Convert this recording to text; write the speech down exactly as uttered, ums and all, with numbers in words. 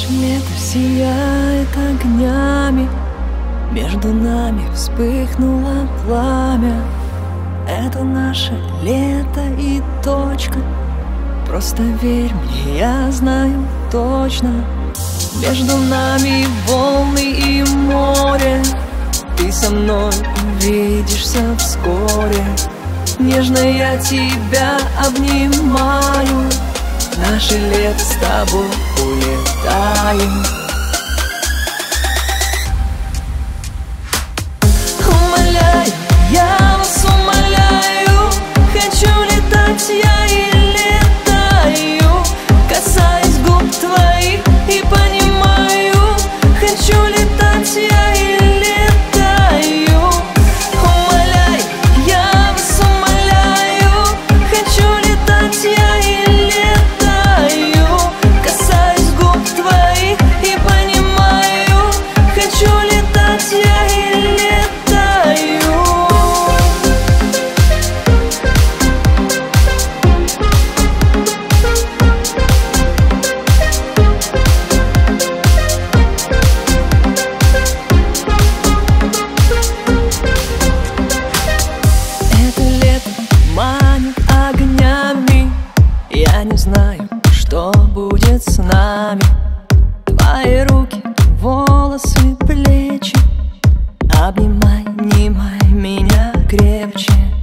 Наше лето сияет огнями, между нами вспыхнуло пламя. Это наше лето и точка. Просто верь мне, я знаю точно. Между нами волны и море. Ты со мной увидишься вскоре. Нежно я тебя обнимаю. Наше лето с тобой улетаем. Умоляю, я вас умоляю, хочу летать я и летаю, касаясь губ твоих и понимаю, хочу летать я и летаю. Умоляю, я вас умоляю, хочу летать я и летаю, касаясь губ твоих и понимаю, хочу летать я и летаю. Я не знаю, что будет с нами. Твои руки, волосы, плечи. Обнимай, обнимай меня крепче.